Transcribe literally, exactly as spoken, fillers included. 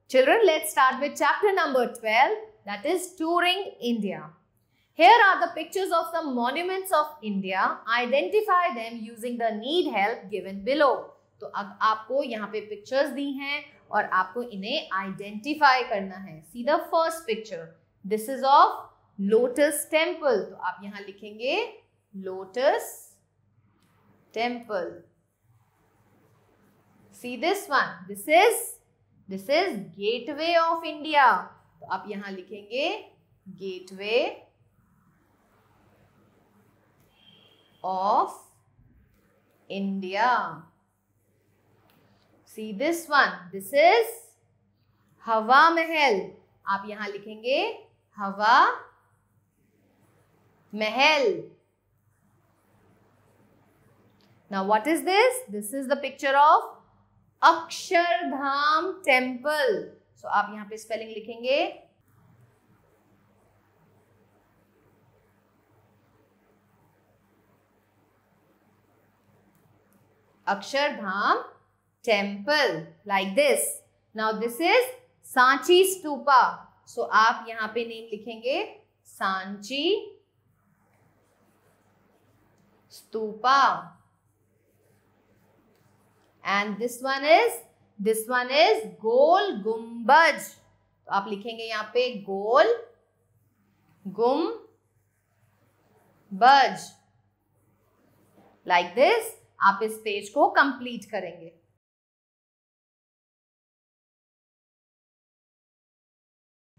Children, let's start with chapter number twelve, that is touring India. Here are the pictures of some monuments of India. Identify them using the need help given below. तो अब आपको यहाँ पे pictures दी हैं और आपको इन्हें identify करना है. See the first picture. This is of Lotus Temple. तो आप यहाँ लिखेंगे Lotus Temple. See this one. This is this is Gateway of India. तो आप यहाँ लिखेंगे Gateway of India. See this one. This is हवा महल. आप यहाँ लिखेंगे हवा महल. Now what is this? This is the picture of Akshardham temple. So आप यहाँ पे स्पेलिंग लिखेंगे Akshardham temple like this. Now this is Sanchi stupa. So आप यहाँ पे नेम लिखेंगे Sanchi stupa. And this one is this one is गोल गुम्बज. तो आप लिखेंगे यहाँ पे गोल गुम्बज like this. आप इस पेज को कंप्लीट करेंगे.